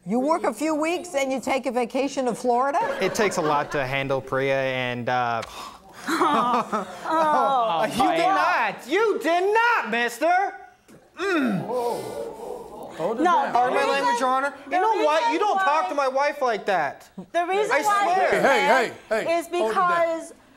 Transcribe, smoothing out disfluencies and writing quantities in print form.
You work a few weeks and you take a vacation to Florida? It takes a lot to handle Priya, and You did not, mister! Hold it down. Pardon my language, Your Honor. You know what? You don't talk to my wife like that. The reason I swear. why Hey, is because